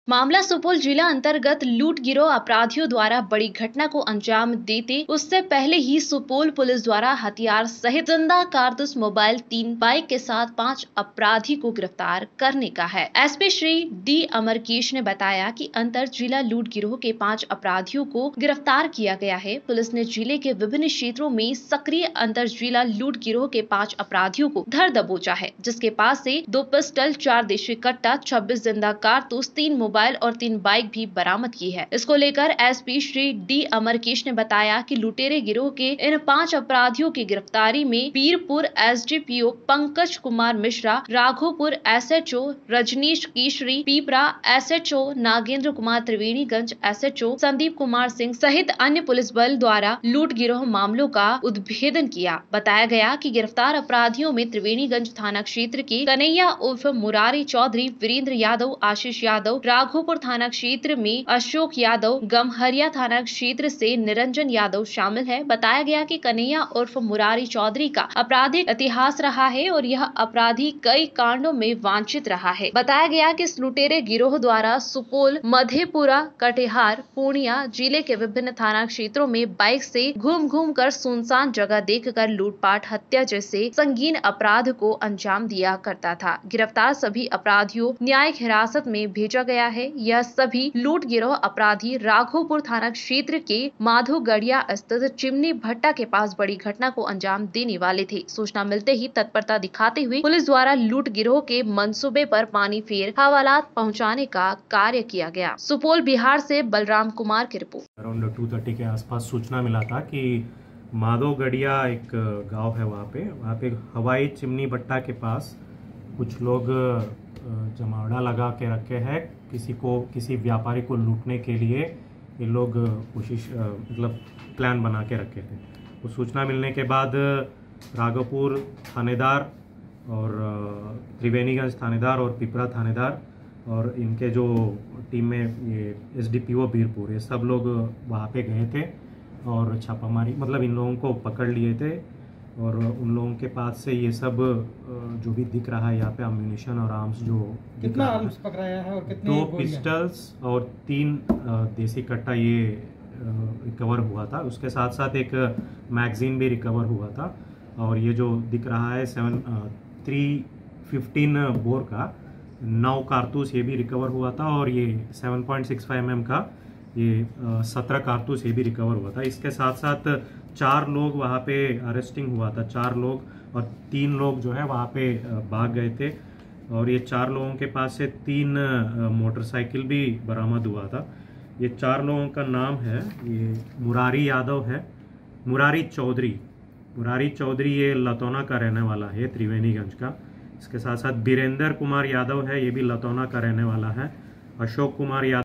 मामला सुपौल जिला अंतर्गत लूट गिरोह अपराधियों द्वारा बड़ी घटना को अंजाम देते उससे पहले ही सुपौल पुलिस द्वारा हथियार सहित जिंदा कारतूस मोबाइल 3 बाइक के साथ 5 अपराधी को गिरफ्तार करने का है। एसपी श्री डी अमरकेश ने बताया कि अंतर जिला लूट गिरोह के 5 अपराधियों को गिरफ्तार किया गया है। पुलिस ने जिले के विभिन्न क्षेत्रों में सक्रिय अंतर जिला लूट गिरोह के 5 अपराधियों को धर दबोचा है, जिसके पास से 2 पिस्टल, 4 देशी कट्टा, 26 जिंदा कारतूस, 3 मोबाइल और 3 बाइक भी बरामद की है। इसको लेकर एसपी श्री डी अमरकेश ने बताया कि लुटेरे गिरोह के इन 5 अपराधियों की गिरफ्तारी में Pirpur SDPO Pankaj Kumar Mishra, Raghopur SHO Rajnish Keshari, Pipra SHO Nagendra Kumar, Triveniganj SHO Sandeep Kumar Singh सहित अन्य पुलिस बल द्वारा लूट गिरोह मामलों का उद्भेदन किया। बताया गया कि गिरफ्तार अपराधियों में त्रिवेणीगंज थाना क्षेत्र के कन्हैया उर्फ मुरारी चौधरी, वीरेंद्र यादव, आशीष यादव, राघोपुर थाना क्षेत्र में अशोक यादव, गमहरिया थाना क्षेत्र से निरंजन यादव शामिल है। बताया गया कि कन्हैया उर्फ मुरारी चौधरी का आपराधिक इतिहास रहा है और यह अपराधी कई कांडों में वांछित रहा है। बताया गया कि इस लुटेरे गिरोह द्वारा सुपौल, मधेपुरा, कटिहार, पूर्णिया जिले के विभिन्न थाना क्षेत्रों में बाइक से घूम कर सुनसान जगह देखकर लूटपाट, हत्या जैसे संगीन अपराध को अंजाम दिया करता था। गिरफ्तार सभी अपराधियों न्यायिक हिरासत में भेजा गया है। यह सभी लूट गिरोह अपराधी राघोपुर थाना क्षेत्र के माधोगढ़िया स्थित चिमनी भट्टा के पास बड़ी घटना को अंजाम देने वाले थे। सूचना मिलते ही तत्परता दिखाते हुए पुलिस द्वारा लूट गिरोह के मंसूबे पर पानी फेर हवालात पहुंचाने का कार्य किया गया। सुपौल, बिहार से बलराम कुमार की रिपोर्ट। अराउंड 2:30 के आसपास सूचना मिला था कि माधोगढ़िया एक गांव है, वहाँ पे हवाई चिमनी भट्टा के पास कुछ लोग जमावड़ा लगा के रखे हैं। किसी व्यापारी को लूटने के लिए ये लोग कोशिश मतलब प्लान बना के रखे थे। तो सूचना मिलने के बाद राघोपुर थानेदार और त्रिवेणीगंज थानेदार और पिपरा थानेदार और इनके जो टीम में ये एसडीपीओ बीरपुर, ये सब लोग वहाँ पे गए थे और छापामारी मतलब इन लोगों को पकड़ लिए थे। और उन लोगों के पास से ये सब जो भी दिख रहा है यहाँ पे अम्यूनिशन और आर्म्स जो कितना आर्म्स पकड़ाया है और कितने 2 पिस्टल्स और 3 देसी कट्टा ये रिकवर हुआ था। उसके साथ साथ एक मैगजीन भी रिकवर हुआ था। और ये जो दिख रहा है 315 बोर का 9 कारतूस ये भी रिकवर हुआ था। और ये 7.65 mm का ये 17 कारतूस ये भी रिकवर हुआ था। इसके साथ साथ 4 लोग वहाँ पे अरेस्टिंग हुआ था, 4 लोग, और 3 लोग जो है वहाँ पे भाग गए थे। और ये 4 लोगों के पास से 3 मोटरसाइकिल भी बरामद हुआ था। ये 4 लोगों का नाम है, ये मुरारी यादव है, मुरारी चौधरी ये लतौना का रहने वाला है, त्रिवेणीगंज का। इसके साथ साथ वीरेंद्र कुमार यादव है, ये भी लतौना का रहने वाला है। अशोक कुमार यादव